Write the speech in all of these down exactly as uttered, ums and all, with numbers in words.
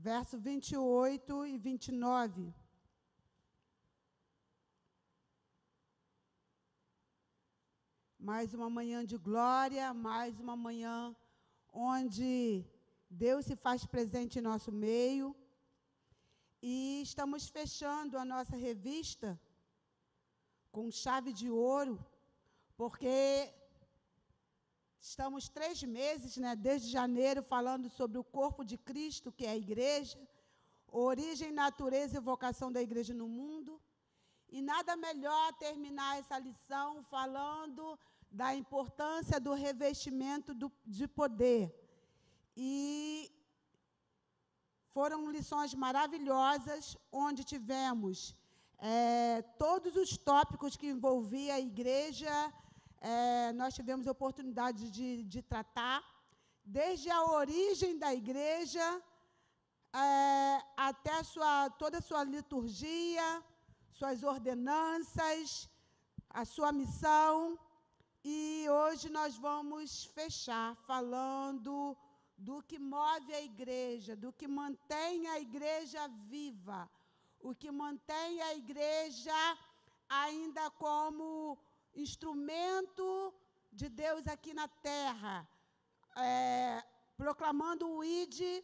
verso vinte e oito e vinte e nove. Mais uma manhã de glória, mais uma manhã onde Deus se faz presente em nosso meio. E estamos fechando a nossa revista com chave de ouro, porque estamos três meses, né, desde janeiro, falando sobre o corpo de Cristo, que é a igreja, origem, natureza e vocação da igreja no mundo. E nada melhor terminar essa lição falando da importância do revestimento do, de poder. E foram lições maravilhosas, onde tivemos é, todos os tópicos que envolvia a igreja. É, nós tivemos a oportunidade de, de tratar, desde a origem da igreja, é, até a sua, toda a sua liturgia, suas ordenanças, a sua missão. E hoje nós vamos fechar falando do que move a igreja, do que mantém a igreja viva, o que mantém a igreja ainda como instrumento de Deus aqui na terra, é, proclamando o I D,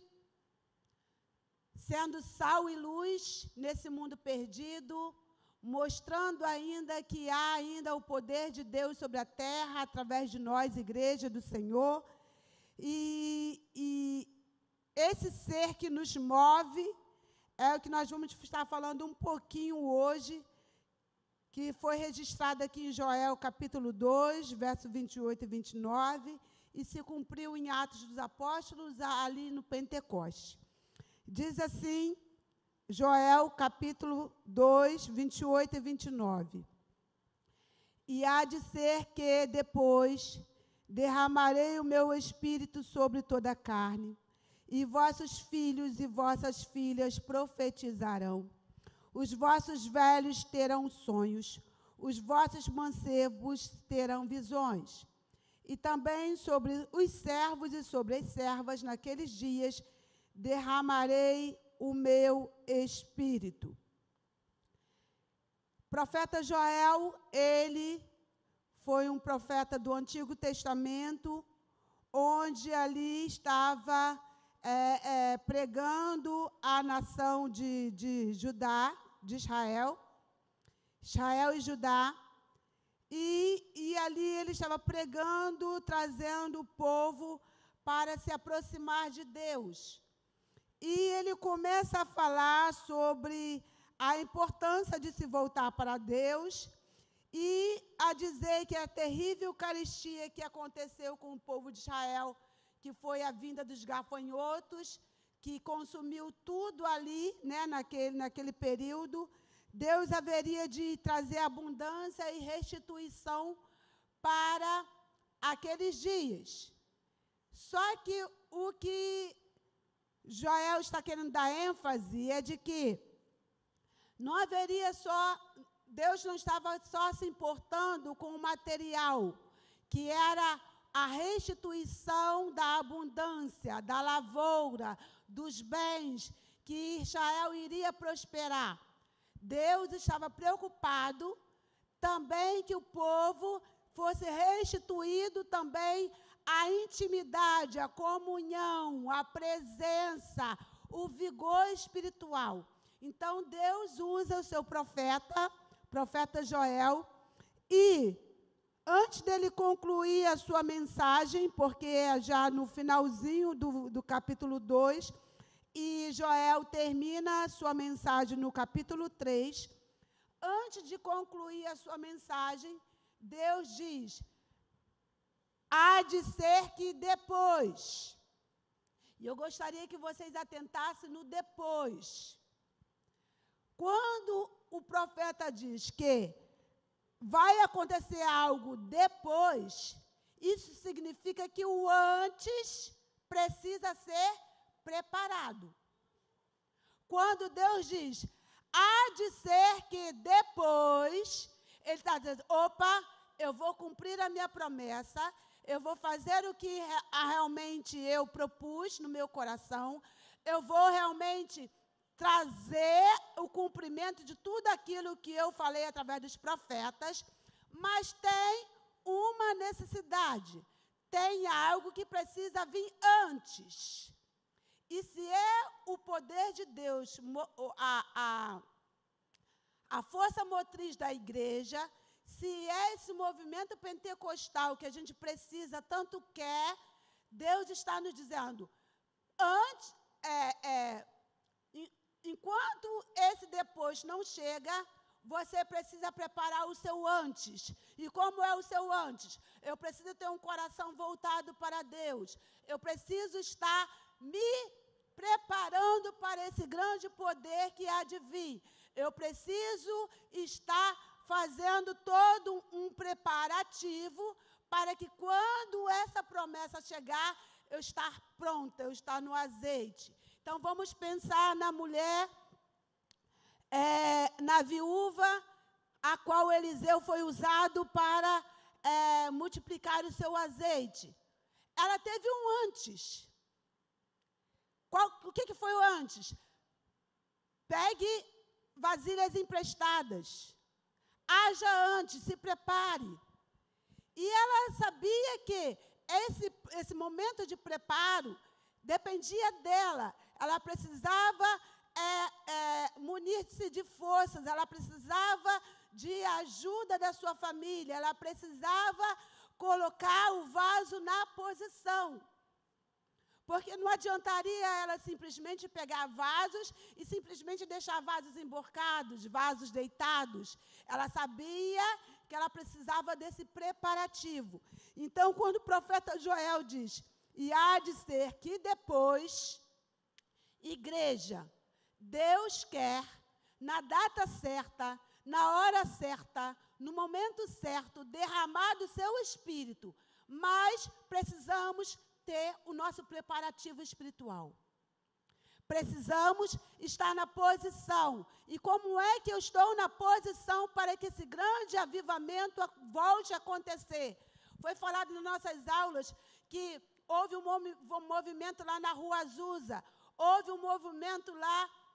sendo sal e luz nesse mundo perdido, mostrando ainda que há ainda o poder de Deus sobre a terra, através de nós, igreja do Senhor. E, e esse ser que nos move é o que nós vamos estar falando um pouquinho hoje, que foi registrado aqui em Joel, capítulo dois, verso vinte e oito e vinte e nove, e se cumpriu em Atos dos Apóstolos, ali no Pentecoste. Diz assim, Joel, capítulo dois, vinte e oito e vinte e nove. E há de ser que, depois, derramarei o meu espírito sobre toda a carne, e vossos filhos e vossas filhas profetizarão. Os vossos velhos terão sonhos, os vossos mancebos terão visões. E também sobre os servos e sobre as servas, naqueles dias, derramarei o meu espírito. O profeta Joel, ele foi um profeta do Antigo Testamento, onde ali estava é, é, pregando a nação de, de Judá, de Israel, Israel e Judá, e, e ali ele estava pregando, trazendo o povo para se aproximar de Deus. E ele começa a falar sobre a importância de se voltar para Deus, e a dizer que a terrível carestia que aconteceu com o povo de Israel, que foi a vinda dos gafanhotos, que consumiu tudo ali, né, naquele, naquele período, Deus haveria de trazer abundância e restituição para aqueles dias. Só que o que Joel está querendo dar ênfase é de que não haveria só... Deus não estava só se importando com o material, que era a restituição da abundância, da lavoura, dos bens, que Israel iria prosperar. Deus estava preocupado também que o povo fosse restituído também a intimidade, a comunhão, a presença, o vigor espiritual. Então, Deus usa o seu profeta, profeta Joel, e antes dele concluir a sua mensagem, porque é já no finalzinho do, do capítulo dois, e Joel termina a sua mensagem no capítulo três, antes de concluir a sua mensagem, Deus diz, há de ser que depois, e eu gostaria que vocês atentassem no depois. Quando o profeta diz que vai acontecer algo depois, isso significa que o antes precisa ser preparado. Quando Deus diz, há de ser que depois, Ele está dizendo, opa, eu vou cumprir a minha promessa, eu vou fazer o que realmente eu propus no meu coração, eu vou realmente trazer o cumprimento de tudo aquilo que eu falei através dos profetas, mas tem uma necessidade, tem algo que precisa vir antes. E se é o poder de Deus, a, a, a força motriz da igreja, se é esse movimento pentecostal que a gente precisa, tanto quer, Deus está nos dizendo, antes, é, é, enquanto esse depois não chega, você precisa preparar o seu antes. E como é o seu antes? Eu preciso ter um coração voltado para Deus. Eu preciso estar me preparando para esse grande poder que há de vir. Eu preciso estar fazendo todo um preparativo para que quando essa promessa chegar, eu estar pronta, eu estar no azeite. Então, vamos pensar na mulher, é, na viúva, a qual Eliseu foi usado para é, multiplicar o seu azeite. Ela teve um antes. Qual, o que, que foi o antes? Pegue vasilhas emprestadas. Haja antes, se prepare. E ela sabia que esse, esse momento de preparo dependia dela. Ela precisava é, é, munir-se de forças, ela precisava de ajuda da sua família, ela precisava colocar o vaso na posição. Porque não adiantaria ela simplesmente pegar vasos e simplesmente deixar vasos emborcados, vasos deitados. Ela sabia que ela precisava desse preparativo. Então, quando o profeta Joel diz, e há de ser que depois, igreja, Deus quer, na data certa, na hora certa, no momento certo, derramar do seu espírito, mas precisamos ter o nosso preparativo espiritual. Precisamos estar na posição. E como é que eu estou na posição para que esse grande avivamento volte a acontecer? Foi falado nas nossas aulas que houve um, um movimento lá na Rua Azusa, houve um movimento lá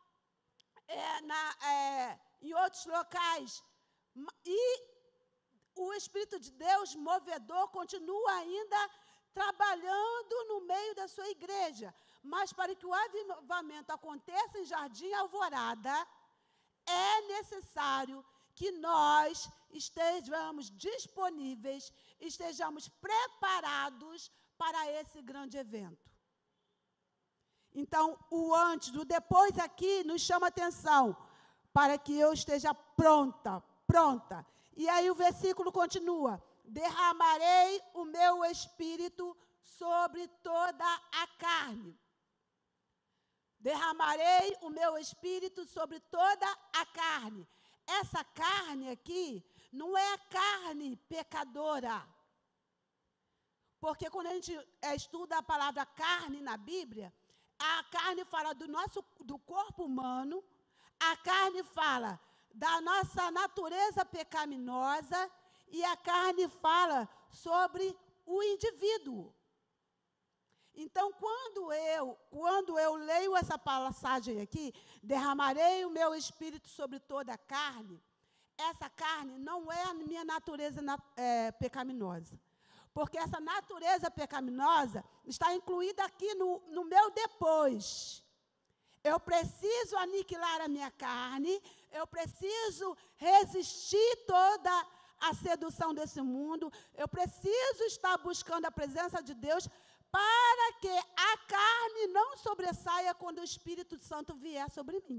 é, na, é, em outros locais. E o Espírito de Deus, movedor, continua ainda trabalhando no meio da sua igreja. Mas para que o avivamento aconteça em Jardim Alvorada, é necessário que nós estejamos disponíveis, estejamos preparados para esse grande evento. Então, o antes, o depois aqui nos chama atenção, para que eu esteja pronta, pronta. E aí o versículo continua, derramarei o meu espírito sobre toda a carne. Derramarei o meu espírito sobre toda a carne. Essa carne aqui não é a carne pecadora. Porque quando a gente estuda a palavra carne na Bíblia, a carne fala do nosso do corpo humano, a carne fala da nossa natureza pecaminosa e a carne fala sobre o indivíduo. Então, quando eu, quando eu leio essa passagem aqui, derramarei o meu espírito sobre toda a carne, essa carne não é a minha natureza é, pecaminosa. Porque essa natureza pecaminosa está incluída aqui no, no meu depois. Eu preciso aniquilar a minha carne, eu preciso resistir toda a sedução desse mundo, eu preciso estar buscando a presença de Deus para que a carne não sobressaia quando o Espírito Santo vier sobre mim.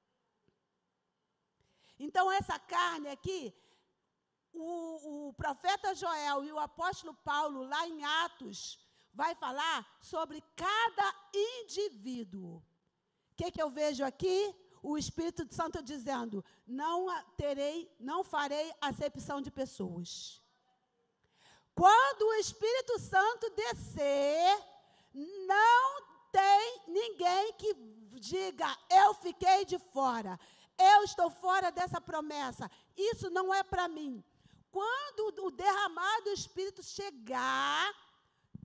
Então, essa carne aqui, o, o profeta Joel e o apóstolo Paulo, lá em Atos, vai falar sobre cada indivíduo. O que, que eu vejo aqui? O Espírito Santo dizendo, não terei, não farei acepção de pessoas. Quando o Espírito Santo descer, não tem ninguém que diga, eu fiquei de fora, eu estou fora dessa promessa, isso não é para mim. Quando o derramado do Espírito chegar,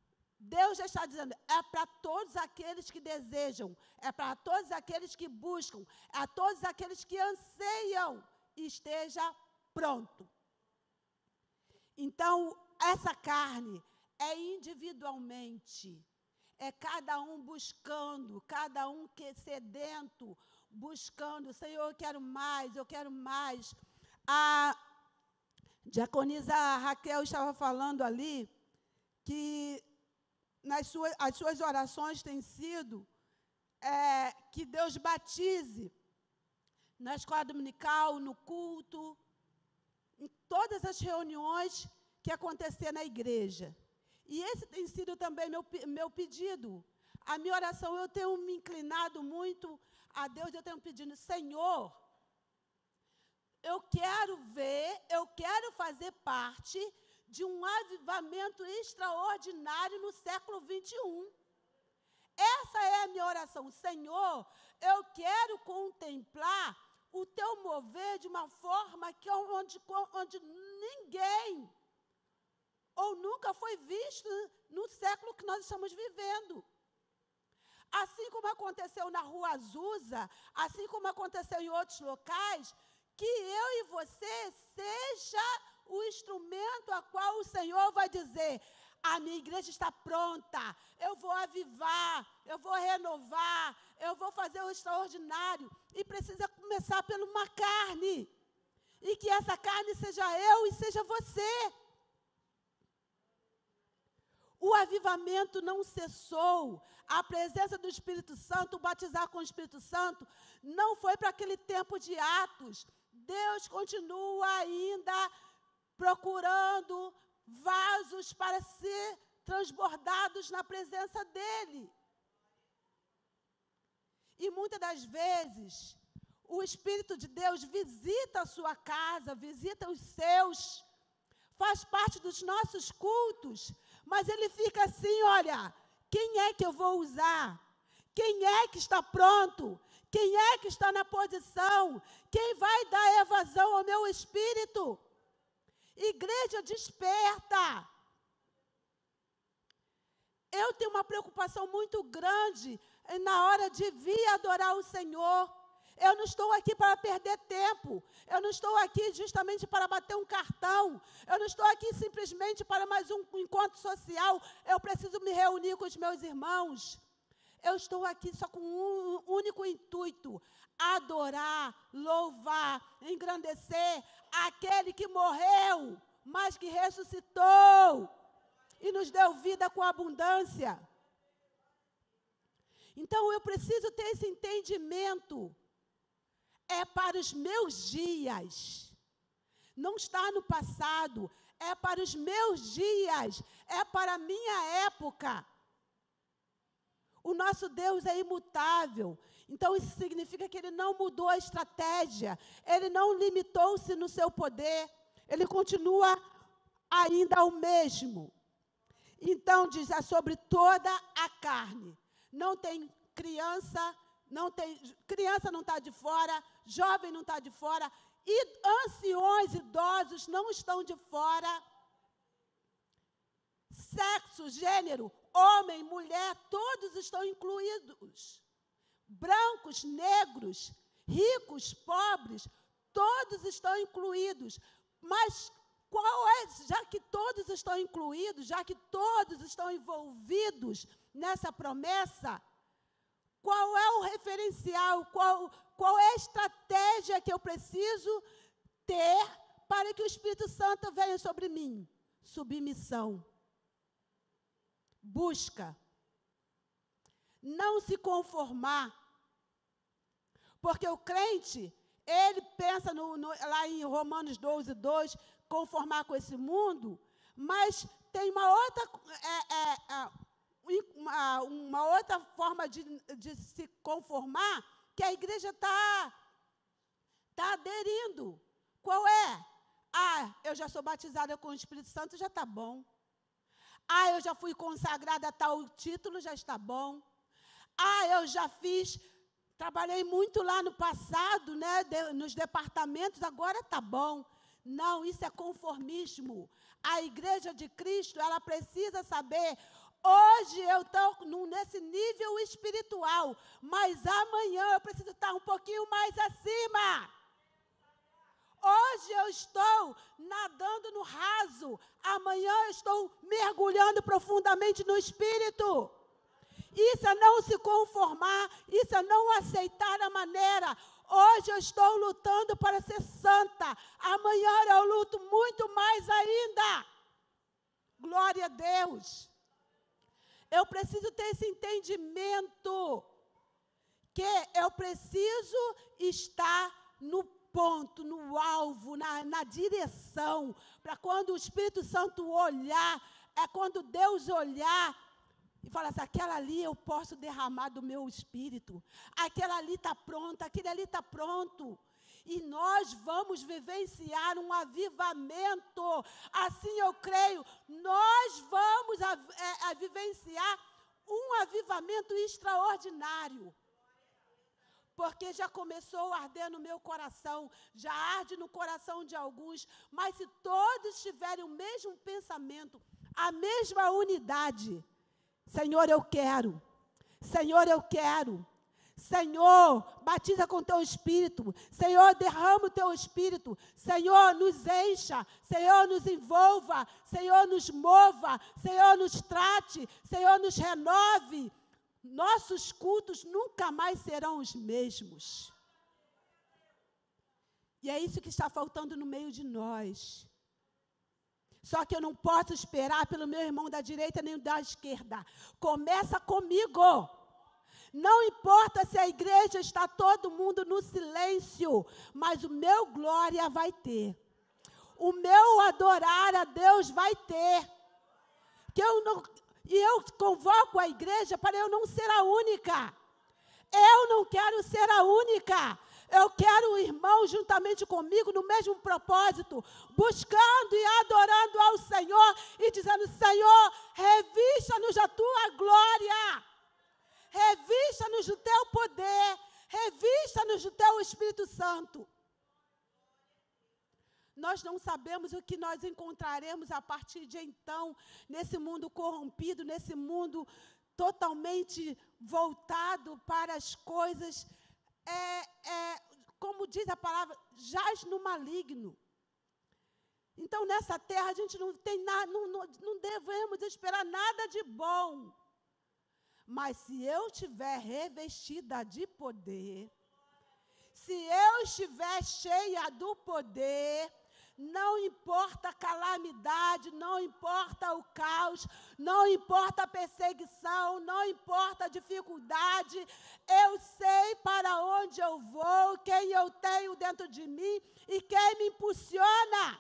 Deus já está dizendo, é para todos aqueles que desejam, é para todos aqueles que buscam, é a todos aqueles que anseiam, esteja pronto. Então, essa carne é individualmente, é cada um buscando, cada um que sedento, buscando, Senhor, eu quero mais, eu quero mais. A diaconisa Raquel estava falando ali que nas suas, as suas orações têm sido é, que Deus batize na escola dominical, no culto, em todas as reuniões que acontecer na igreja. E esse tem sido também meu, meu pedido. A minha oração, eu tenho me inclinado muito a Deus, eu tenho pedido, Senhor, eu quero ver, eu quero fazer parte de um avivamento extraordinário no século vinte e um. Essa é a minha oração. Senhor, eu quero contemplar o teu mover de uma forma que onde, onde ninguém ou nunca foi visto no século que nós estamos vivendo. Assim como aconteceu na Rua Azusa, assim como aconteceu em outros locais, que eu e você seja o instrumento a qual o Senhor vai dizer, a minha igreja está pronta, eu vou avivar, eu vou renovar, eu vou fazer o extraordinário. E precisa começar por uma carne. E que essa carne seja eu e seja você. O avivamento não cessou. A presença do Espírito Santo, o batizar com o Espírito Santo, não foi para aquele tempo de Atos. Deus continua ainda procurando vasos para ser transbordados na presença dEle. E muitas das vezes, o Espírito de Deus visita a sua casa, visita os seus, faz parte dos nossos cultos, mas ele fica assim, olha, quem é que eu vou usar? Quem é que está pronto? Quem é que está na posição? Quem vai dar evasão ao meu espírito? Igreja, desperta. Eu tenho uma preocupação muito grande na hora de vir adorar o Senhor. Eu não estou aqui para perder tempo. Eu não estou aqui justamente para bater um cartão. Eu não estou aqui simplesmente para mais um encontro social. Eu preciso me reunir com os meus irmãos. Eu estou aqui só com um único intuito: adorar, louvar, engrandecer aquele que morreu, mas que ressuscitou e nos deu vida com abundância. Então, eu preciso ter esse entendimento. É para os meus dias. Não está no passado. É para os meus dias. É para a minha época. O nosso Deus é imutável. Então, isso significa que Ele não mudou a estratégia. Ele não limitou-se no seu poder. Ele continua ainda o mesmo. Então, diz, é sobre toda a carne. Não tem criança, não tem, criança não está de fora, jovem não está de fora, e anciões, idosos não estão de fora. Sexo, gênero, homem, mulher, todos estão incluídos. Brancos, negros, ricos, pobres, todos estão incluídos. Mas qual é, já que todos estão incluídos, já que todos estão envolvidos nessa promessa, qual é o referencial, qual, qual é a estratégia que eu preciso ter para que o Espírito Santo venha sobre mim? Submissão. Busca. Não se conformar. Porque o crente, ele pensa no, no, lá em Romanos doze, dois, conformar com esse mundo, mas tem uma outra, é, é, é, uma, uma outra forma de, de se conformar, que a igreja está tá aderindo. Qual é? Ah, eu já sou batizada com o Espírito Santo, já está bom. Ah, eu já fui consagrada a tal título, já está bom. Ah, eu já fiz, trabalhei muito lá no passado, né, de, nos departamentos, agora está bom. Não, isso é conformismo. A igreja de Cristo, ela precisa saber Hoje eu estou nesse nível espiritual, mas amanhã eu preciso estar um pouquinho mais acima. Hoje eu estou nadando no raso, amanhã eu estou mergulhando profundamente no Espírito. Isso é não se conformar, isso é não aceitar a maneira. Hoje eu estou lutando para ser santa, amanhã eu luto muito mais ainda. Glória a Deus. Eu preciso ter esse entendimento, que eu preciso estar no ponto, no alvo, na, na direção, para quando o Espírito Santo olhar, é quando Deus olhar e falar assim, aquela ali eu posso derramar do meu Espírito, aquela ali está pronta, aquele ali está pronto. E nós vamos vivenciar um avivamento. Assim eu creio, nós vamos a, a, a vivenciar um avivamento extraordinário. Porque já começou a arder no meu coração, já arde no coração de alguns, mas se todos tiverem o mesmo pensamento, a mesma unidade, Senhor, eu quero, Senhor, eu quero. Senhor, batiza com teu Espírito. Senhor, derrama o teu Espírito. Senhor, nos encha. Senhor, nos envolva. Senhor, nos mova. Senhor, nos trate. Senhor, nos renove. Nossos cultos nunca mais serão os mesmos. E é isso que está faltando no meio de nós. Só que eu não posso esperar pelo meu irmão da direita nem da esquerda. Começa comigo. Não importa se a igreja está todo mundo no silêncio, mas o meu glória vai ter. O meu adorar a Deus vai ter. Que eu não, e eu convoco a igreja para eu não ser a única. Eu não quero ser a única. Eu quero o irmão juntamente comigo no mesmo propósito, buscando e adorando ao Senhor e dizendo, Senhor, revista-nos da tua glória. Revista-nos do teu poder, revista-nos do teu Espírito Santo. Nós não sabemos o que nós encontraremos a partir de então, nesse mundo corrompido, nesse mundo totalmente voltado para as coisas, é, é, como diz a palavra, jaz no maligno. Então, nessa terra, a gente não tem nada, não, não, não devemos esperar nada de bom. Mas se eu estiver revestida de poder, se eu estiver cheia do poder, não importa a calamidade, não importa o caos, não importa a perseguição, não importa a dificuldade, eu sei para onde eu vou, quem eu tenho dentro de mim e quem me impulsiona.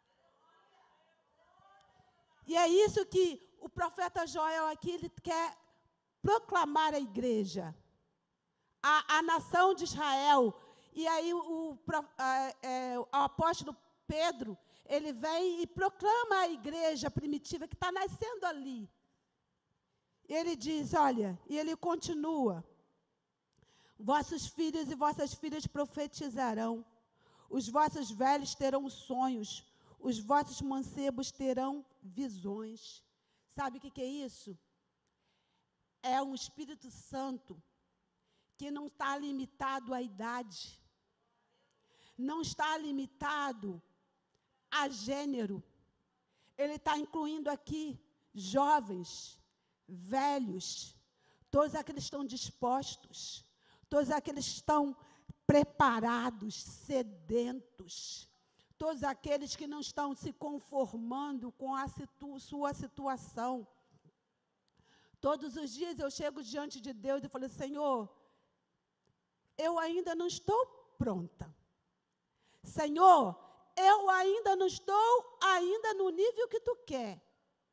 E é isso que o profeta Joel aqui, ele quer proclamar a igreja, a, a nação de Israel. E aí o, o, a, é, o apóstolo Pedro, ele vem e proclama a igreja primitiva que está nascendo ali. Ele diz, olha, e ele continua, vossos filhos e vossas filhas profetizarão, os vossos velhos terão sonhos, os vossos mancebos terão visões. Sabe o que, que é isso? É um Espírito Santo que não está limitado à idade, não está limitado a gênero. Ele está incluindo aqui jovens, velhos, todos aqueles que estão dispostos, todos aqueles que estão preparados, sedentos, todos aqueles que não estão se conformando com a situ- sua situação. Todos os dias eu chego diante de Deus e falo, Senhor, eu ainda não estou pronta. Senhor, eu ainda não estou ainda no nível que Tu quer.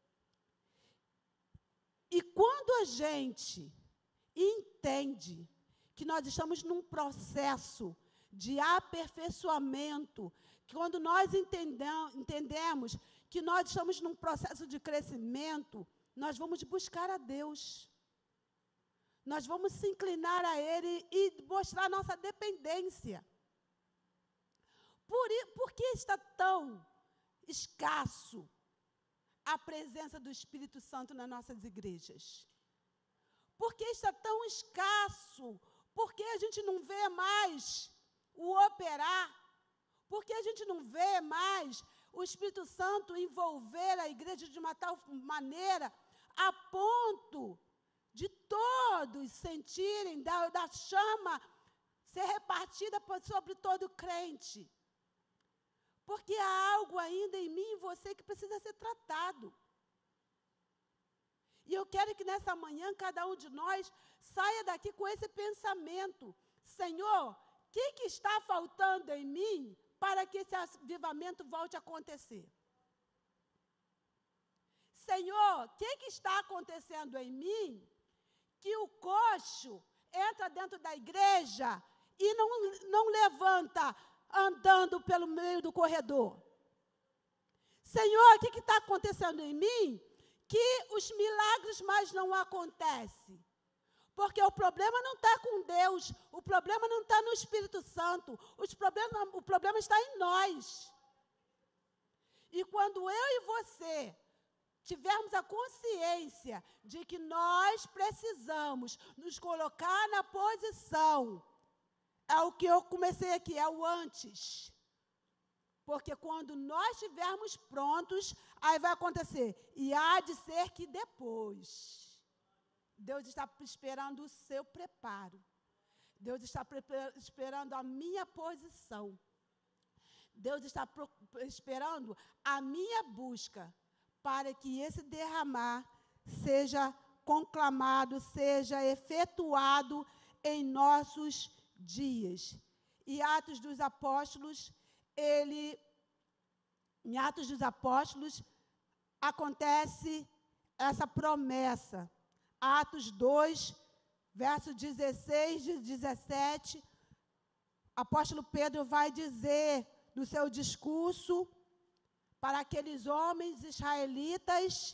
E quando a gente entende que nós estamos num processo de aperfeiçoamento, que quando nós entendam, entendemos que nós estamos num processo de crescimento, nós vamos buscar a Deus. Nós vamos se inclinar a Ele e mostrar nossa dependência. Por, por que está tão escasso a presença do Espírito Santo nas nossas igrejas? Por que está tão escasso? Por que a gente não vê mais o operar? Por que a gente não vê mais o Espírito Santo envolver a igreja de uma tal maneira a ponto de todos sentirem da, da chama ser repartida sobre todo crente? Porque há algo ainda em mim e você que precisa ser tratado. E eu quero que nessa manhã cada um de nós saia daqui com esse pensamento: Senhor, o que, que está faltando em mim para que esse avivamento volte a acontecer? Senhor, o que, que está acontecendo em mim que o coxo entra dentro da igreja e não, não levanta andando pelo meio do corredor? Senhor, o que está acontecendo em mim que os milagres mais não acontecem? Porque o problema não está com Deus, o problema não está no Espírito Santo, os problema, o problema está em nós. E quando eu e você tivermos a consciência de que nós precisamos nos colocar na posição, é o que eu comecei aqui, é o antes. Porque quando nós estivermos prontos, aí vai acontecer. E há de ser que depois. Deus está esperando o seu preparo. Deus está esperando a minha posição. Deus está esperando a minha busca para que esse derramar seja conclamado, seja efetuado em nossos dias. E Atos dos Apóstolos, ele, em Atos dos Apóstolos, acontece essa promessa. Atos dois, versos dezesseis e dezessete, apóstolo Pedro vai dizer no seu discurso para aqueles homens israelitas,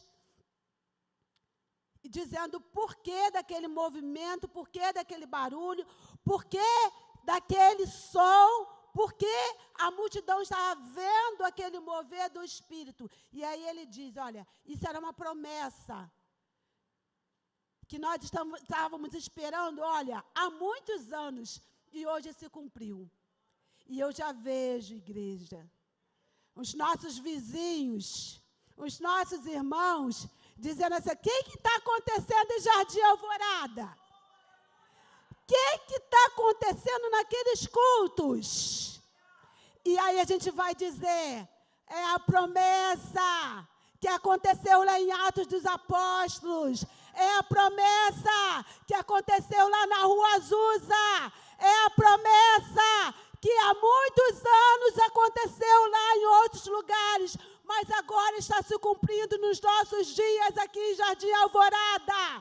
dizendo por que daquele movimento, por que daquele barulho, por que daquele som, porque a multidão estava vendo aquele mover do Espírito. E aí ele diz, olha, isso era uma promessa que nós estamos, estávamos esperando, olha, há muitos anos, e hoje se cumpriu. E eu já vejo, igreja, os nossos vizinhos, os nossos irmãos, dizendo assim, o que está acontecendo em Jardim Alvorada? O que está acontecendo naqueles cultos? E aí a gente vai dizer, é a promessa que aconteceu lá em Atos dos Apóstolos, é a promessa que aconteceu lá na Rua Azusa, é a promessa que há muitos anos aconteceu lá em outros lugares, mas agora está se cumprindo nos nossos dias aqui em Jardim Alvorada.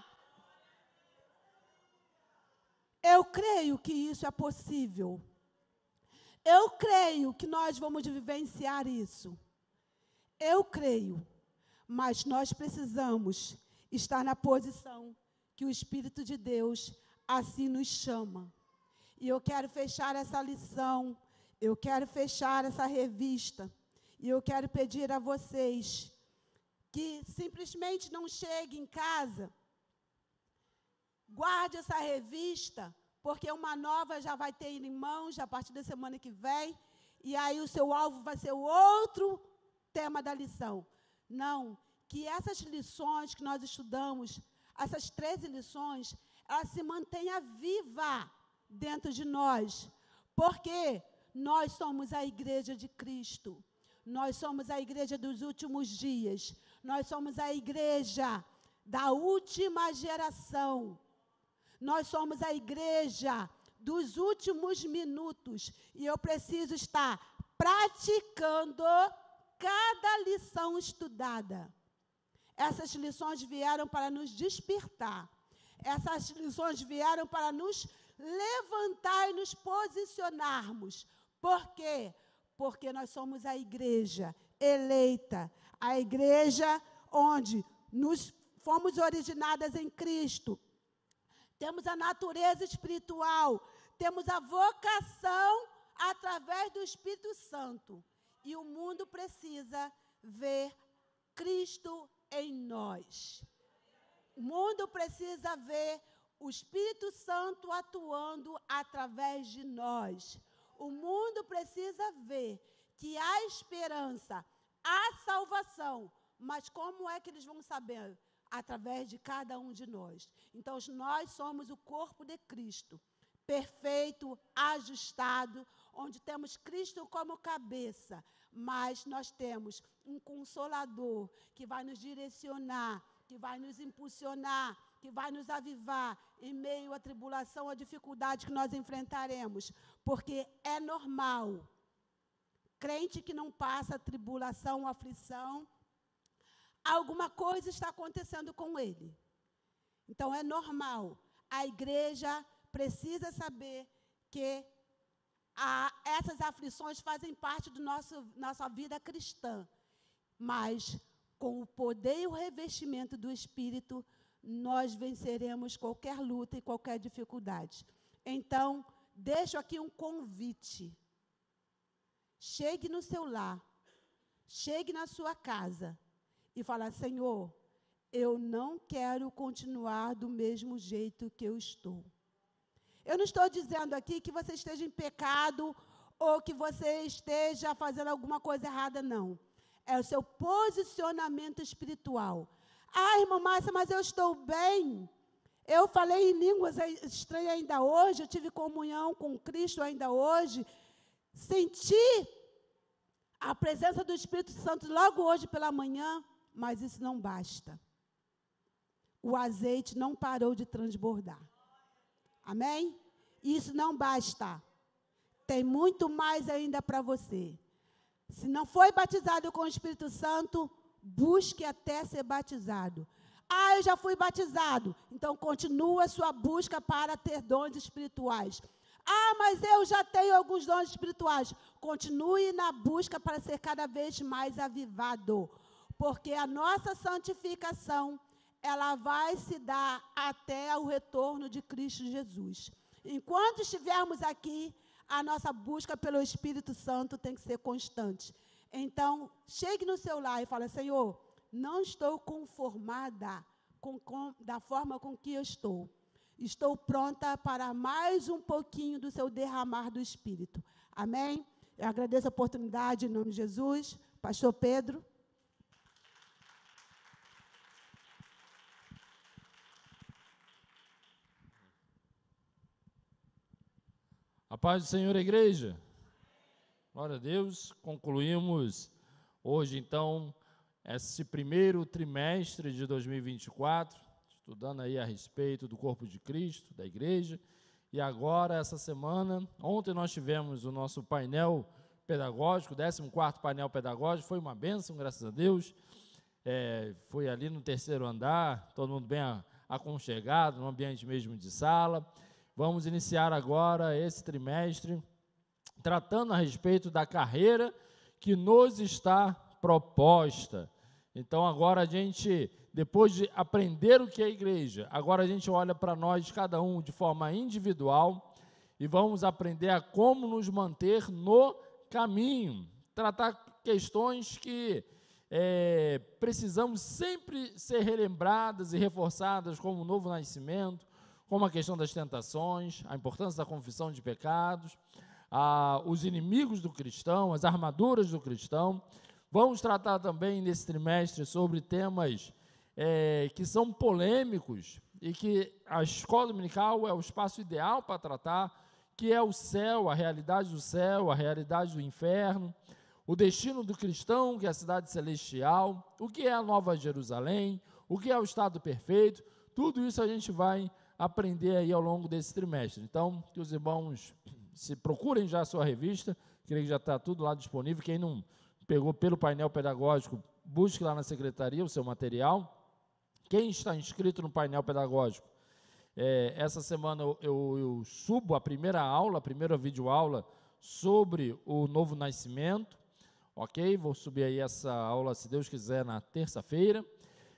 Eu creio que isso é possível. Eu creio que nós vamos vivenciar isso. Eu creio. Mas nós precisamos estar na posição que o Espírito de Deus assim nos chama. E eu quero fechar essa lição, eu quero fechar essa revista, e eu quero pedir a vocês que simplesmente não cheguem em casa, guarde essa revista, porque uma nova já vai ter em mãos a partir da semana que vem, e aí o seu alvo vai ser o outro tema da lição. Não, que essas lições que nós estudamos, essas treze lições, elas se mantenham vivas dentro de nós, porque nós somos a igreja de Cristo, nós somos a igreja dos últimos dias, nós somos a igreja da última geração, nós somos a igreja dos últimos minutos, e eu preciso estar praticando cada lição estudada. Essas lições vieram para nos despertar, essas lições vieram para nos levantar e nos posicionarmos. Por quê? Porque nós somos a igreja eleita, a igreja onde nos fomos originadas em Cristo. Temos a natureza espiritual, temos a vocação através do Espírito Santo. E o mundo precisa ver Cristo em nós. O mundo precisa ver o Espírito Santo atuando através de nós. O mundo precisa ver que há esperança, há salvação, mas como é que eles vão saber? Através de cada um de nós. Então, nós somos o corpo de Cristo, perfeito, ajustado, onde temos Cristo como cabeça, mas nós temos um Consolador que vai nos direcionar, que vai nos impulsionar, que vai nos avivar em meio à tribulação, à dificuldade que nós enfrentaremos, porque é normal. Crente que não passa tribulação, aflição, alguma coisa está acontecendo com ele. Então, é normal. A igreja precisa saber que a, essas aflições fazem parte da nossa vida cristã. Mas, com o poder e o revestimento do Espírito, nós venceremos qualquer luta e qualquer dificuldade. Então, deixo aqui um convite. Chegue no seu lar, chegue na sua casa e fala: Senhor, eu não quero continuar do mesmo jeito que eu estou. Eu não estou dizendo aqui que você esteja em pecado ou que você esteja fazendo alguma coisa errada, não. É o seu posicionamento espiritual. Ah, irmã Márcia, mas eu estou bem. Eu falei em línguas estranhas ainda hoje, eu tive comunhão com Cristo ainda hoje. Senti a presença do Espírito Santo logo hoje pela manhã, mas isso não basta. O azeite não parou de transbordar. Amém? Isso não basta. Tem muito mais ainda para você. Se não foi batizado com o Espírito Santo, busque até ser batizado. Ah, eu já fui batizado. Então, continua a sua busca para ter dons espirituais. Ah, mas eu já tenho alguns dons espirituais. Continue na busca para ser cada vez mais avivado. Porque a nossa santificação, ela vai se dar até o retorno de Cristo Jesus. Enquanto estivermos aqui, a nossa busca pelo Espírito Santo tem que ser constante. Então, chegue no seu lar e fale: Senhor, não estou conformada com, com, da forma com que eu estou. Estou pronta para mais um pouquinho do seu derramar do Espírito. Amém? Eu agradeço a oportunidade em nome de Jesus. Pastor Pedro. A paz do Senhor, igreja. Glória a Deus. Concluímos hoje, então, esse primeiro trimestre de dois mil e vinte e quatro, estudando aí a respeito do corpo de Cristo, da igreja. E agora, essa semana, ontem nós tivemos o nosso painel pedagógico, décimo quarto painel pedagógico, foi uma bênção, graças a Deus. É, foi ali no terceiro andar, todo mundo bem aconchegado, no ambiente mesmo de sala. Vamos iniciar agora esse trimestre tratando a respeito da carreira que nos está proposta. Então, agora a gente, depois de aprender o que é a igreja, agora a gente olha para nós, cada um, de forma individual, e vamos aprender a como nos manter no caminho, tratar questões que é, precisamos sempre ser relembradas e reforçadas, como o novo nascimento, como a questão das tentações, a importância da confissão de pecados, a, os inimigos do cristão, as armaduras do cristão. Vamos tratar também nesse trimestre sobre temas é, que são polêmicos e que a escola dominical é o espaço ideal para tratar, que é o céu, a realidade do céu, a realidade do inferno, o destino do cristão, que é a cidade celestial, o que é a Nova Jerusalém, o que é o estado perfeito. Tudo isso a gente vai aprender aí ao longo desse trimestre. Então, que os irmãos se procurem já a sua revista, creio que já está tudo lá disponível. Quem não pegou pelo painel pedagógico, busque lá na secretaria o seu material. Quem está inscrito no painel pedagógico, é, essa semana eu, eu, eu subo a primeira aula, a primeira videoaula sobre o novo nascimento, ok? Vou subir aí essa aula, se Deus quiser, na terça-feira.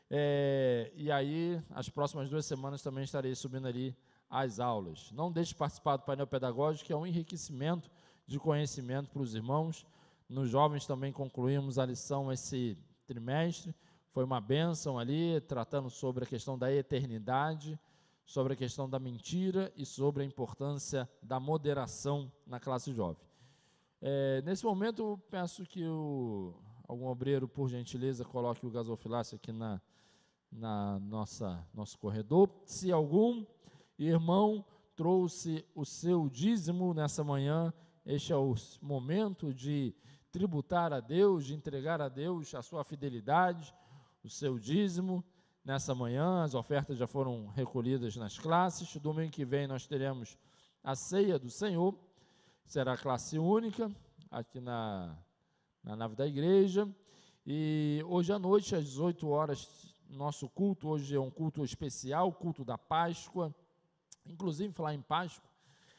É, e aí, as próximas duas semanas também estarei subindo ali as aulas. Não deixe de participar do painel pedagógico, que é um enriquecimento de conhecimento para os irmãos. Nos jovens também concluímos a lição esse trimestre, foi uma bênção ali, tratando sobre a questão da eternidade, sobre a questão da mentira e sobre a importância da moderação na classe jovem. É, nesse momento, eu peço que o, algum obreiro, por gentileza, coloque o gasofilácio aqui na, na nossa nosso corredor. Se algum irmão trouxe o seu dízimo nessa manhã, este é o momento de tributar a Deus, de entregar a Deus a sua fidelidade, o seu dízimo. Nessa manhã, as ofertas já foram recolhidas nas classes. Domingo que vem nós teremos a ceia do Senhor, será classe única, aqui na, na nave da igreja. E hoje à noite, às dezoito horas, nosso culto, hoje é um culto especial, culto da Páscoa. Inclusive, falar em Páscoa,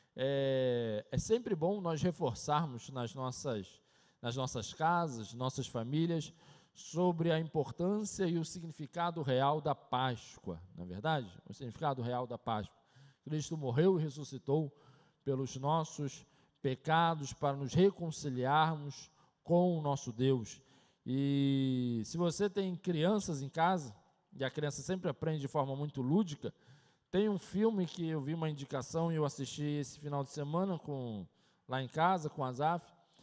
é, é sempre bom nós reforçarmos nas nossas, nas nossas casas, nossas famílias, sobre a importância e o significado real da Páscoa, não é verdade? O significado real da Páscoa. Cristo morreu e ressuscitou pelos nossos pecados para nos reconciliarmos com o nosso Deus. E se você tem crianças em casa, e a criança sempre aprende de forma muito lúdica, tem um filme que eu vi uma indicação e eu assisti esse final de semana com, lá em casa com a Zaf.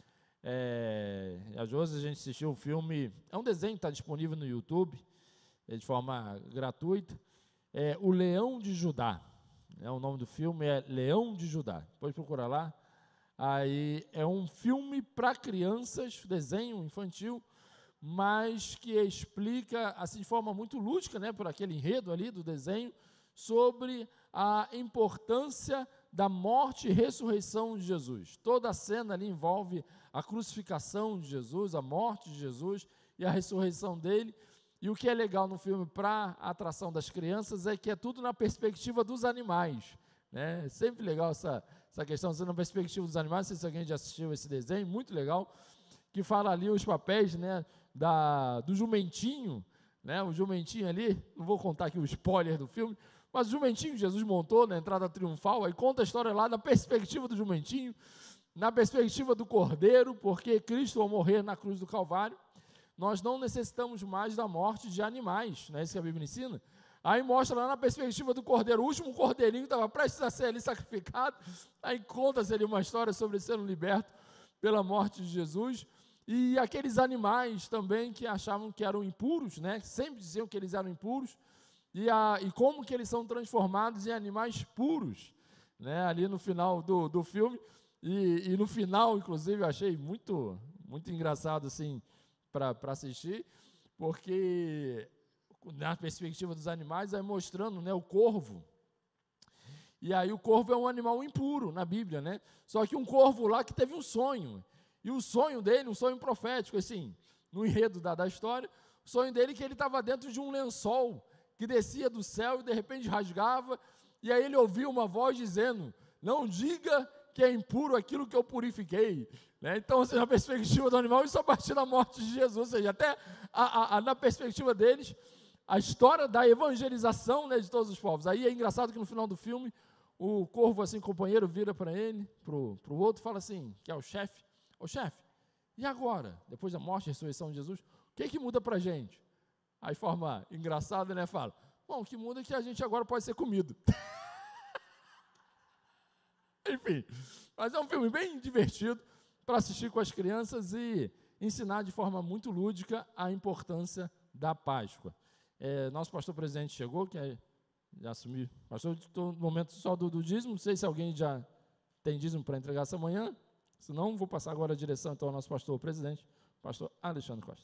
É, a Josi, a gente assistiu o filme, é um desenho que está disponível no YouTube, é de forma gratuita, é O Leão de Judá, é, o nome do filme é Leão de Judá, depois procura lá. Aí é um filme para crianças, desenho infantil, mas que explica, assim, de forma muito lúdica, né, por aquele enredo ali do desenho, sobre a importância da morte e ressurreição de Jesus. Toda a cena ali envolve a crucificação de Jesus, a morte de Jesus e a ressurreição dele. E o que é legal no filme para a atração das crianças é que é tudo na perspectiva dos animais, né? É sempre legal essa, essa questão, sendo na perspectiva dos animais. Não sei se alguém já assistiu esse desenho, muito legal, que fala ali os papéis, né, da, do jumentinho, né, o jumentinho ali, não vou contar aqui o spoiler do filme, mas o jumentinho que Jesus montou na entrada triunfal, aí conta a história lá da perspectiva do jumentinho, na perspectiva do cordeiro, porque Cristo, ao morrer na cruz do Calvário, nós não necessitamos mais da morte de animais, não é isso que a Bíblia ensina? Aí mostra lá na perspectiva do cordeiro, o último cordeirinho que estava prestes a ser ali sacrificado, aí conta-se ali uma história sobre sendo liberto pela morte de Jesus, e aqueles animais também que achavam que eram impuros, né? Sempre diziam que eles eram impuros, e, a, e como que eles são transformados em animais puros, né? Ali no final do, do filme, e, e no final, inclusive, eu achei muito, muito engraçado assim, para assistir, porque na perspectiva dos animais, aí mostrando, né, o corvo, e aí o corvo é um animal impuro na Bíblia, né? Só que um corvo lá que teve um sonho, e o sonho dele, um sonho profético, assim, no enredo da, da história, o sonho dele é que ele estava dentro de um lençol, que descia do céu e de repente rasgava, e aí ele ouviu uma voz dizendo, não diga que é impuro aquilo que eu purifiquei, né? Então, assim, na perspectiva do animal, isso a partir da morte de Jesus, ou seja, até a, a, a, na perspectiva deles, a história da evangelização, né, de todos os povos. Aí é engraçado que no final do filme, o corvo, assim, companheiro, vira para ele, para o outro, fala assim, que é o chefe, ô chefe, e agora, depois da morte e ressurreição de Jesus, o que que muda para a gente? Aí, de forma engraçada, né, fala, bom, o que muda é que a gente agora pode ser comido. Enfim, mas é um filme bem divertido para assistir com as crianças e ensinar de forma muito lúdica a importância da Páscoa. É, nosso pastor presidente chegou, que é, já assumiu, pastor, estou no momento só do, do dízimo, não sei se alguém já tem dízimo para entregar essa manhã, se não, vou passar agora a direção então ao nosso pastor presidente, pastor Alexandre Costa.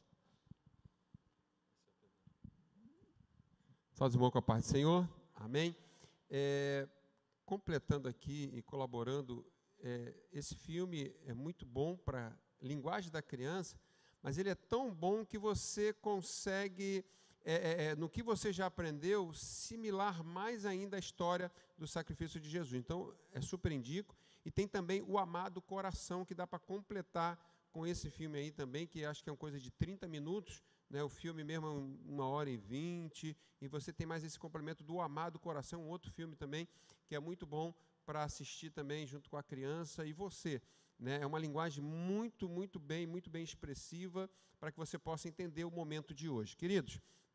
Salve, irmão, com a paz do Senhor, amém. É, completando aqui e colaborando, é, esse filme é muito bom para a linguagem da criança, mas ele é tão bom que você consegue, é, é, no que você já aprendeu, similar mais ainda a história do sacrifício de Jesus. Então, é super indico. E tem também o Amado Coração, que dá para completar com esse filme aí também, que acho que é uma coisa de trinta minutos, né? O filme mesmo é uma hora e vinte, e você tem mais esse complemento do Amado Coração, um outro filme também, que é muito bom para assistir também junto com a criança e você, né? É uma linguagem muito, muito bem, muito bem expressiva, para que você possa entender o momento de hoje. Queridos,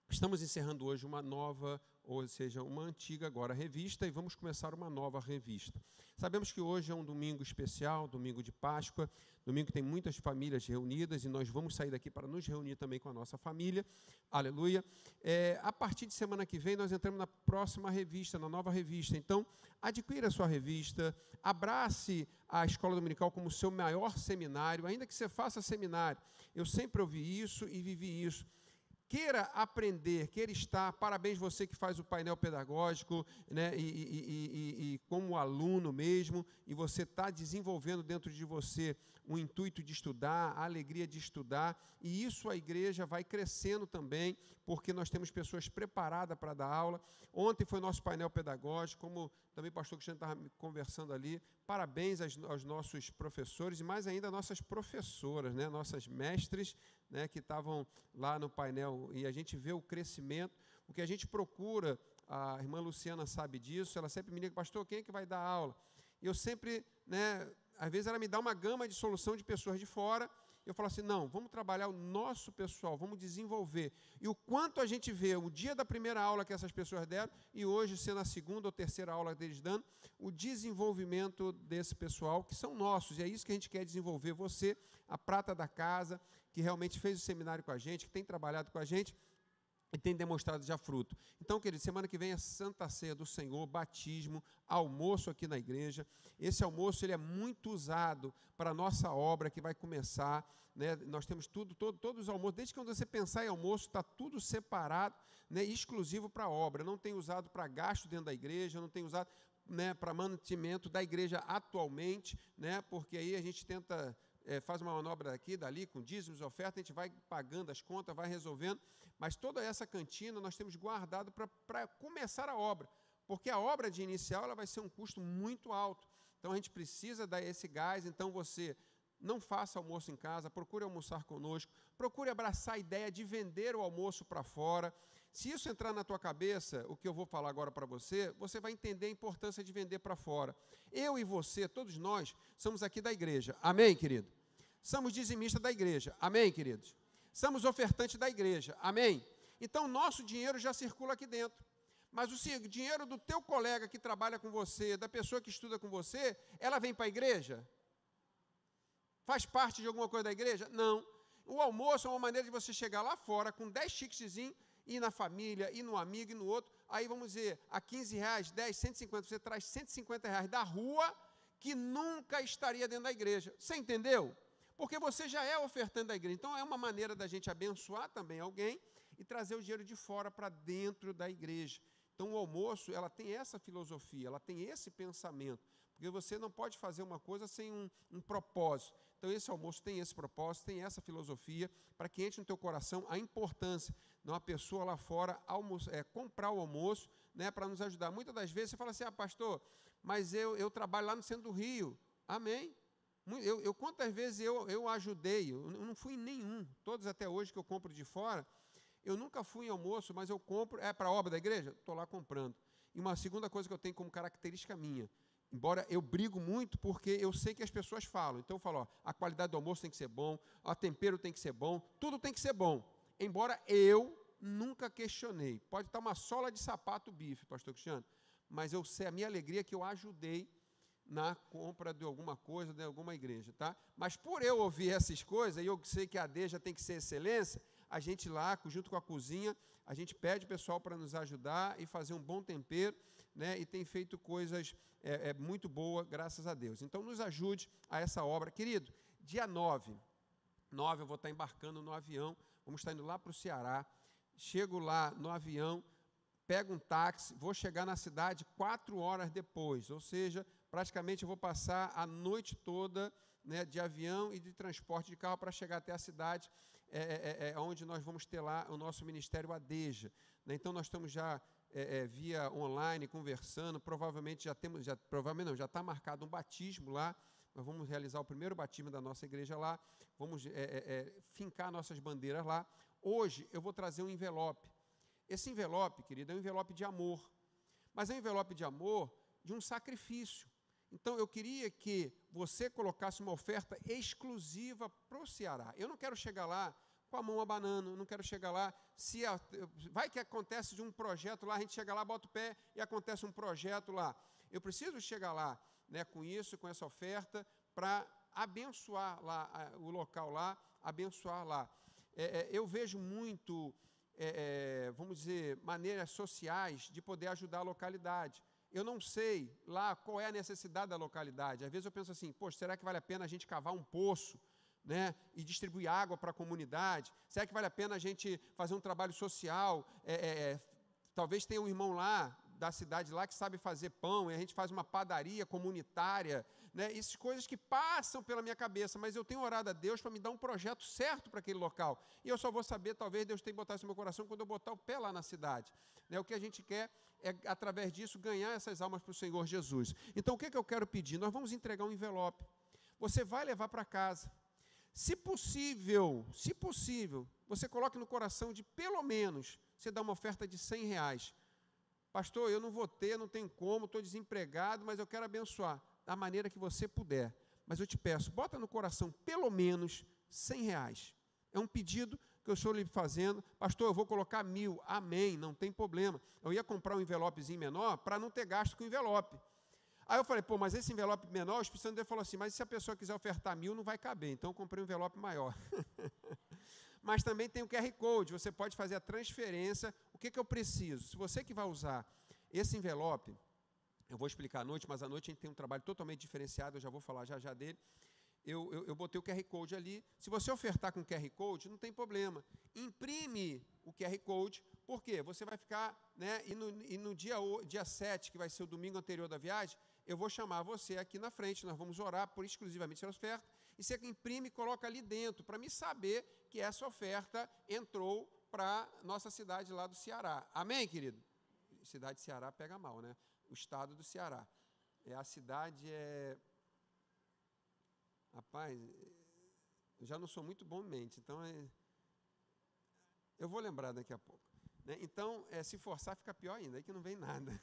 Estamos encerrando hoje uma nova, ou seja, uma antiga agora revista, e vamos começar uma nova revista. Sabemos que hoje é um domingo especial, domingo de Páscoa, domingo que tem muitas famílias reunidas, e nós vamos sair daqui para nos reunir também com a nossa família, aleluia. É, a partir de semana que vem, nós entramos na próxima revista, na nova revista. Então, adquira a sua revista, abrace a Escola Dominical como seu maior seminário, ainda que você faça seminário. Eu sempre ouvi isso e vivi isso. Queira aprender, queira estar, parabéns você que faz o painel pedagógico, né, e, e, e, e como aluno mesmo, e você está desenvolvendo dentro de você o intuito de estudar, a alegria de estudar, e isso a igreja vai crescendo também, porque nós temos pessoas preparadas para dar aula. Ontem foi nosso painel pedagógico, como também o pastor Cristiano estava conversando ali, parabéns aos, aos nossos professores, e mais ainda nossas professoras, né, nossas mestres, né, que estavam lá no painel, e a gente vê o crescimento, o que a gente procura, a irmã Luciana sabe disso, ela sempre me liga, pastor, quem é que vai dar aula? E eu sempre, né, às vezes ela me dá uma gama de solução de pessoas de fora, eu falo assim, não, vamos trabalhar o nosso pessoal, vamos desenvolver. E o quanto a gente vê o dia da primeira aula que essas pessoas deram, e hoje sendo a segunda ou terceira aula deles dando, o desenvolvimento desse pessoal, que são nossos, e é isso que a gente quer desenvolver. Você, a prata da casa, que realmente fez o seminário com a gente, que tem trabalhado com a gente, e tem demonstrado já fruto. Então, querido, semana que vem é Santa Ceia do Senhor, batismo, almoço aqui na igreja. Esse almoço ele é muito usado para a nossa obra que vai começar, né? Nós temos tudo, todo, todos os almoços, desde que quando você pensar em almoço, está tudo separado, né, exclusivo para a obra. Não tem usado para gasto dentro da igreja, não tem usado, né, para mantimento da igreja atualmente, né, porque aí a gente tenta... É, faz uma manobra daqui, dali, com dízimos, oferta, a gente vai pagando as contas, vai resolvendo, mas toda essa cantina nós temos guardado para começar a obra, porque a obra de inicial ela vai ser um custo muito alto, então a gente precisa dar esse gás. Então você não faça almoço em casa, procure almoçar conosco, procure abraçar a ideia de vender o almoço para fora. Se isso entrar na tua cabeça, o que eu vou falar agora para você, você vai entender a importância de vender para fora. Eu e você, todos nós, somos aqui da igreja, amém, querido? Somos dizimistas da igreja, amém, queridos? Somos ofertantes da igreja, amém? Então, nosso dinheiro já circula aqui dentro. Mas o dinheiro do teu colega que trabalha com você, da pessoa que estuda com você, ela vem para a igreja? Faz parte de alguma coisa da igreja? Não. O almoço é uma maneira de você chegar lá fora com dez ticketzinhos, ir na família, ir no amigo, e no outro. Aí, vamos dizer, a quinze reais, dez, cento e cinquenta, você traz cento e cinquenta reais da rua que nunca estaria dentro da igreja. Você entendeu? Porque você já é ofertante da igreja. Então, é uma maneira da gente abençoar também alguém e trazer o dinheiro de fora para dentro da igreja. Então, o almoço, ela tem essa filosofia, ela tem esse pensamento, porque você não pode fazer uma coisa sem um, um propósito. Então, esse almoço tem esse propósito, tem essa filosofia, para que entre no teu coração a importância de uma pessoa lá fora almoço, é, comprar o almoço, né, para nos ajudar. Muitas das vezes você fala assim, ah, pastor, mas eu, eu trabalho lá no centro do Rio. Amém. Eu, eu, quantas vezes eu, eu ajudei, eu não fui em nenhum, todos até hoje que eu compro de fora, eu nunca fui em almoço, mas eu compro, é para a obra da igreja? Estou lá comprando. E uma segunda coisa que eu tenho como característica minha, embora eu brigo muito, porque eu sei que as pessoas falam, então eu falo, ó, a qualidade do almoço tem que ser bom, o tempero tem que ser bom, tudo tem que ser bom, embora eu nunca questionei, pode estar uma sola de sapato bife, pastor Cristiano, mas eu sei, a minha alegria é que eu ajudei na compra de alguma coisa, de alguma igreja, tá? Mas por eu ouvir essas coisas, e eu sei que a Deja tem que ser excelência, a gente lá, junto com a cozinha, a gente pede o pessoal para nos ajudar e fazer um bom tempero, né? E tem feito coisas é, é, muito boas, graças a Deus. Então, nos ajude a essa obra. Querido, dia nove, nove eu vou estar embarcando no avião, vamos estar indo lá para o Ceará, chego lá no avião, pego um táxi, vou chegar na cidade quatro horas depois, ou seja, praticamente eu vou passar a noite toda, né, de avião e de transporte de carro para chegar até a cidade, é, é, é, onde nós vamos ter lá o nosso ministério Adeja, né? Então, nós estamos já é, é, via online, conversando, provavelmente já temos, já, provavelmente não, já está marcado um batismo lá, nós vamos realizar o primeiro batismo da nossa igreja lá, vamos é, é, fincar nossas bandeiras lá. Hoje eu vou trazer um envelope. Esse envelope, querido, é um envelope de amor, mas é um envelope de amor de um sacrifício. Então, eu queria que você colocasse uma oferta exclusiva para o Ceará. Eu não quero chegar lá com a mão abanando, não quero chegar lá. Se a, vai que acontece de um projeto lá, a gente chega lá, bota o pé e acontece um projeto lá. Eu preciso chegar lá, né, com isso, com essa oferta, para abençoar lá o local lá, abençoar lá. É, é, eu vejo muito, é, é, vamos dizer, maneiras sociais de poder ajudar a localidade. Eu não sei lá qual é a necessidade da localidade. Às vezes eu penso assim, poxa, será que vale a pena a gente cavar um poço, né, e distribuir água para a comunidade? Será que vale a pena a gente fazer um trabalho social? É, é, talvez tenha um irmão lá, da cidade lá, que sabe fazer pão, e a gente faz uma padaria comunitária, né? Essas coisas que passam pela minha cabeça, mas eu tenho orado a Deus para me dar um projeto certo para aquele local, e eu só vou saber, talvez Deus tenha botado isso no meu coração quando eu botar o pé lá na cidade, né? O que a gente quer é, através disso, ganhar essas almas para o Senhor Jesus. Então, o que, é que eu quero pedir? Nós vamos entregar um envelope, você vai levar para casa, se possível, se possível, você coloque no coração de, pelo menos, você dá uma oferta de cem reais, pastor, eu não vou ter, não tenho como, estou desempregado, mas eu quero abençoar, da maneira que você puder. Mas eu te peço, bota no coração pelo menos cem reais. É um pedido que eu estou lhe fazendo. Pastor, eu vou colocar mil. Amém, não tem problema. Eu ia comprar um envelopezinho menor para não ter gasto com envelope. Aí eu falei, pô, mas esse envelope menor, o Espírito Santo falou assim, mas se a pessoa quiser ofertar mil, não vai caber. Então eu comprei um envelope maior. Mas também tem o Q R Code, você pode fazer a transferência. O que, que eu preciso? Se você que vai usar esse envelope, eu vou explicar à noite, mas à noite a gente tem um trabalho totalmente diferenciado, eu já vou falar já já dele. Eu, eu, eu botei o Q R Code ali. Se você ofertar com Q R Code, não tem problema. Imprime o Q R Code, por quê? Você vai ficar, né, e no, e no dia, dia sete, que vai ser o domingo anterior da viagem, eu vou chamar você aqui na frente, nós vamos orar por exclusivamente essa oferta, e você imprime e coloca ali dentro, para me saber que essa oferta entrou para nossa cidade lá do Ceará. Amém, querido? Cidade de Ceará pega mal, né? O estado do Ceará. É, a cidade é... Rapaz, eu já não sou muito bom em mente, então é... eu vou lembrar daqui a pouco. Né? Então, é, se forçar fica pior ainda, aí que não vem nada.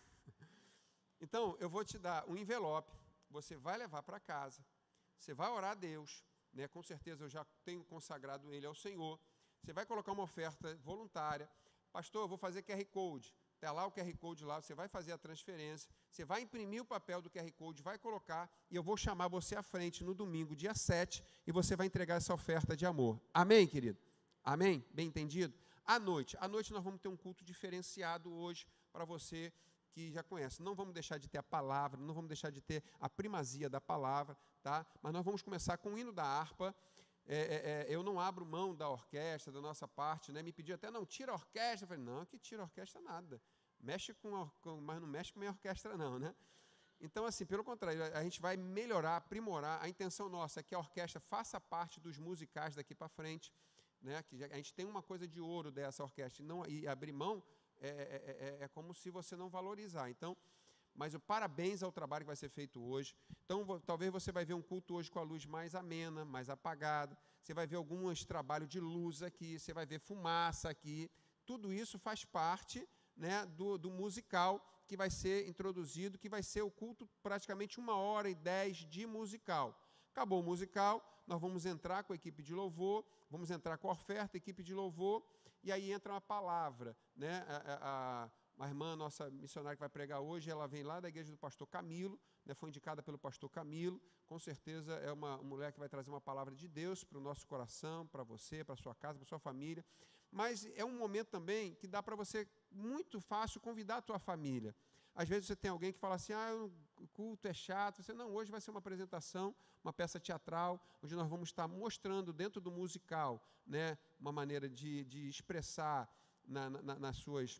Então, eu vou te dar um envelope, você vai levar para casa, você vai orar a Deus, né? Com certeza eu já tenho consagrado ele ao Senhor, você vai colocar uma oferta voluntária, pastor, eu vou fazer Q R Code, está lá o Q R Code lá, você vai fazer a transferência, você vai imprimir o papel do Q R Code, vai colocar, e eu vou chamar você à frente no domingo, dia sete, e você vai entregar essa oferta de amor. Amém, querido? Amém? Bem entendido? À noite, à noite nós vamos ter um culto diferenciado hoje para você que já conhece. Não vamos deixar de ter a palavra, não vamos deixar de ter a primazia da palavra, tá? Mas nós vamos começar com o hino da harpa. É, é, é, eu não abro mão da orquestra, da nossa parte, né? Me pediu até, não, tira a orquestra. Eu falei, não, que tira a orquestra nada. Mexe com, a, com mas não mexe com a minha orquestra não, né? Então, assim, pelo contrário, a gente vai melhorar, aprimorar. A intenção nossa é que a orquestra faça parte dos musicais daqui para frente, né? Que a gente tem uma coisa de ouro dessa orquestra, e, não, e abrir mão é, é, é, é como se você não valorizar. Então, mas o parabéns ao trabalho que vai ser feito hoje. Então, vou, talvez você vai ver um culto hoje com a luz mais amena, mais apagada. Você vai ver alguns trabalhos de luz aqui, você vai ver fumaça aqui. Tudo isso faz parte, né, do, do musical que vai ser introduzido, que vai ser o culto praticamente uma hora e dez de musical. Acabou o musical, nós vamos entrar com a equipe de louvor, vamos entrar com a oferta, equipe de louvor, e aí entra uma palavra, né? A, a, a irmã, nossa missionária que vai pregar hoje, ela vem lá da igreja do pastor Camilo, né? Foi indicada pelo pastor Camilo, com certeza é uma, uma mulher que vai trazer uma palavra de Deus para o nosso coração, para você, para a sua casa, para a sua família, mas é um momento também que dá para você, muito fácil, convidar a tua família. Às vezes você tem alguém que fala assim, ah, o culto é chato. Você, não, hoje vai ser uma apresentação, uma peça teatral, onde nós vamos estar mostrando dentro do musical, né, uma maneira de, de expressar na, na, nas suas,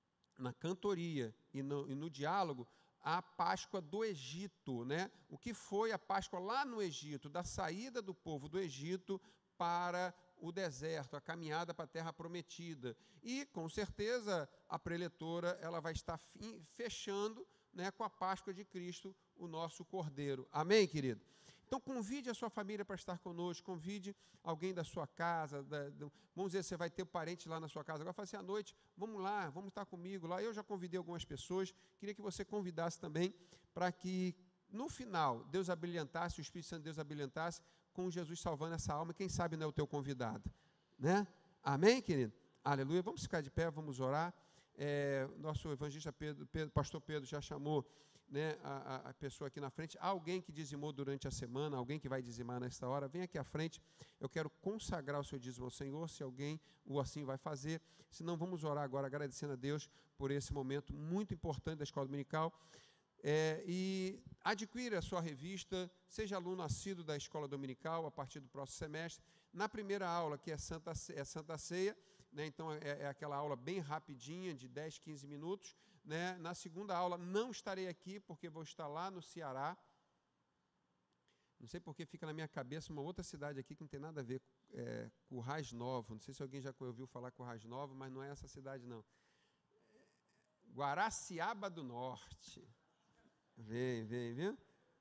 na cantoria e no, e no diálogo, a Páscoa do Egito, né? O que foi a Páscoa lá no Egito, da saída do povo do Egito para o deserto, a caminhada para a terra prometida. E, com certeza, a preletora ela vai estar fechando, né, com a Páscoa de Cristo, o nosso Cordeiro. Amém, querido? Então, convide a sua família para estar conosco, convide alguém da sua casa, da, do, vamos dizer, você vai ter um parente lá na sua casa, agora fala assim, à noite, vamos lá, vamos estar comigo lá. Eu já convidei algumas pessoas, queria que você convidasse também, para que, no final, Deus abrilhantasse, o Espírito Santo de Deus abrilhantasse, com Jesus salvando essa alma, quem sabe não é o teu convidado. né? Amém, querido? Aleluia. Vamos ficar de pé, vamos orar. É, nosso evangelista Pedro, Pedro, pastor Pedro já chamou, né, a, a pessoa aqui na frente. Há alguém que dizimou durante a semana, alguém que vai dizimar nesta hora, vem aqui à frente. Eu quero consagrar o seu dízimo ao Senhor, se alguém o assim vai fazer. Se não, vamos orar agora, agradecendo a Deus por esse momento muito importante da Escola Dominical. É, e adquira a sua revista, seja aluno assíduo da Escola Dominical a partir do próximo semestre. Na primeira aula, que é Santa, é Santa Ceia, né, então é, é aquela aula bem rapidinha, de dez, quinze minutos. Né? Na segunda aula, não estarei aqui, porque vou estar lá no Ceará. Não sei porque fica na minha cabeça uma outra cidade aqui que não tem nada a ver é, com o Rais Novo. Não sei se alguém já ouviu falar com o Rais Novo, mas não é essa cidade, não. Guaraciaba do Norte. Vem, vem, viu?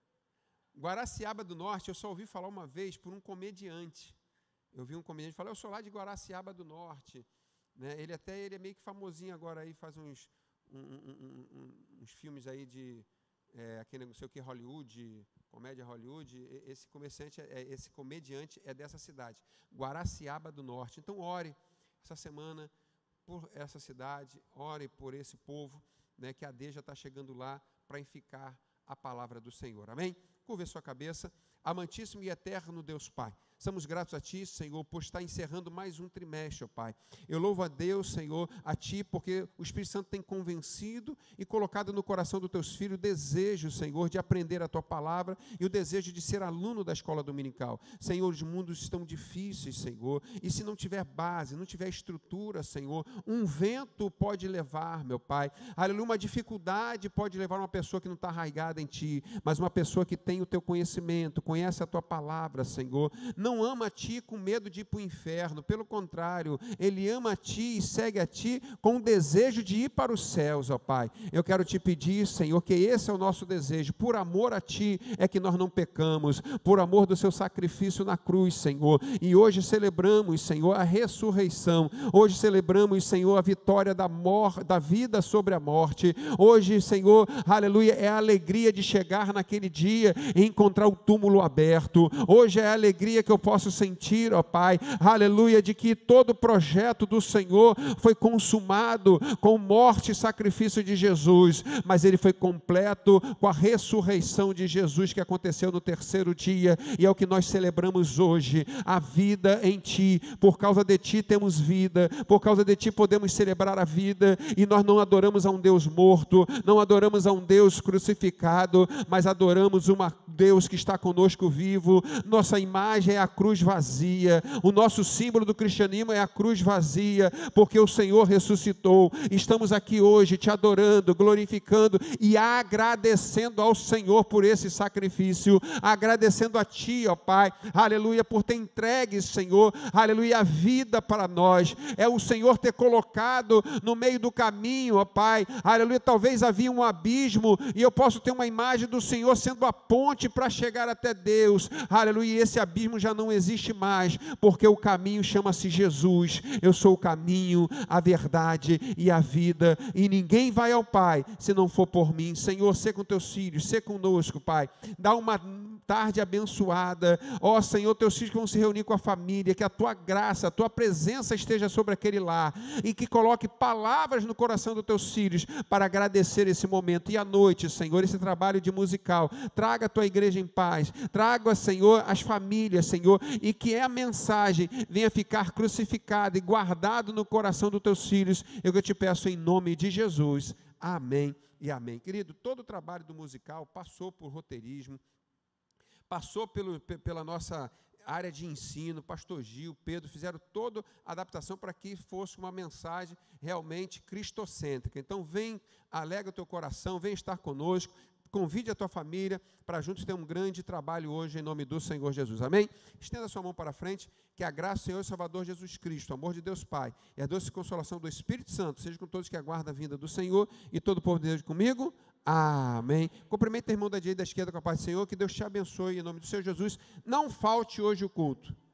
Guaraciaba do Norte, eu só ouvi falar uma vez por um comediante. Eu vi um comediante falar, eu sou lá de Guaraciaba do Norte. Né? Ele até ele é meio que famosinho agora aí, faz uns, um, um, um, uns filmes aí de é, aquele não sei o que, Hollywood, comédia Hollywood. Esse comerciante, é, esse comediante é dessa cidade, Guaraciaba do Norte. Então ore essa semana por essa cidade, ore por esse povo, né, que a D já está chegando lá para edificar a palavra do Senhor. Amém? Curva a sua cabeça. Amantíssimo e eterno Deus Pai, estamos gratos a Ti, Senhor, por estar encerrando mais um trimestre, ó Pai. Eu louvo a Deus, Senhor, a Ti, porque o Espírito Santo tem convencido e colocado no coração dos Teus filhos o desejo, Senhor, de aprender a Tua palavra e o desejo de ser aluno da escola dominical. Senhor, os mundos estão difíceis, Senhor, e se não tiver base, não tiver estrutura, Senhor, um vento pode levar, meu Pai, aleluia, uma dificuldade pode levar uma pessoa que não está arraigada em Ti, mas uma pessoa que tem o Teu conhecimento, conhece a Tua palavra, Senhor, não ama a Ti com medo de ir para o inferno, pelo contrário, ele ama a Ti e segue a Ti com o desejo de ir para os céus, ó Pai. Eu quero Te pedir, Senhor, que esse é o nosso desejo, por amor a Ti é que nós não pecamos, por amor do Seu sacrifício na cruz, Senhor, e hoje celebramos, Senhor, a ressurreição, hoje celebramos, Senhor, a vitória da, mor da vida sobre a morte, hoje, Senhor, aleluia, é a alegria de chegar naquele dia e encontrar o túmulo aberto, hoje é a alegria que eu posso sentir, ó Pai, aleluia, de que todo o projeto do Senhor foi consumado com morte e sacrifício de Jesus, mas ele foi completo com a ressurreição de Jesus que aconteceu no terceiro dia, e é o que nós celebramos hoje, a vida em Ti. Por causa de Ti temos vida, por causa de Ti podemos celebrar a vida, e nós não adoramos a um Deus morto, não adoramos a um Deus crucificado, mas adoramos um Deus que está conosco vivo. Nossa imagem é a cruz vazia, o nosso símbolo do cristianismo é a cruz vazia, porque o Senhor ressuscitou. Estamos aqui hoje te adorando, glorificando e agradecendo ao Senhor por esse sacrifício, agradecendo a Ti, ó Pai, aleluia, por ter entregue, Senhor, aleluia, a vida para nós, é o Senhor ter colocado no meio do caminho, ó Pai, aleluia, talvez havia um abismo, e eu posso ter uma imagem do Senhor sendo a ponte para chegar até Deus, aleluia, e esse abismo já não existe mais, porque o caminho chama-se Jesus. Eu sou o caminho, a verdade e a vida, e ninguém vai ao Pai se não for por mim. Senhor, sê com teus filhos, sê conosco, Pai, dá uma tarde abençoada, ó Senhor, teus filhos que vão se reunir com a família, que a Tua graça, a Tua presença esteja sobre aquele lar, e que coloque palavras no coração dos teus filhos, para agradecer esse momento, e à noite, Senhor, esse trabalho de musical, traga a Tua igreja em paz, traga, Senhor, as famílias, Senhor, e que a mensagem venha ficar crucificada e guardado no coração dos teus filhos, eu que te peço em nome de Jesus, amém e amém. Querido, todo o trabalho do musical passou por roteirismo, passou pelo, pela nossa área de ensino, pastor Gil, Pedro, fizeram toda a adaptação para que fosse uma mensagem realmente cristocêntrica. Então vem, alega o teu coração, vem estar conosco, convide a tua família para juntos ter um grande trabalho hoje em nome do Senhor Jesus, amém? Estenda a sua mão para frente, que a graça do Senhor e Salvador Jesus Cristo, o amor de Deus Pai e a doce consolação do Espírito Santo seja com todos que aguardam a vinda do Senhor, e todo o povo de Deus comigo, amém. Cumprimenta o irmão da direita e da esquerda com a paz do Senhor, que Deus te abençoe em nome do Senhor Jesus. Não falte hoje o culto.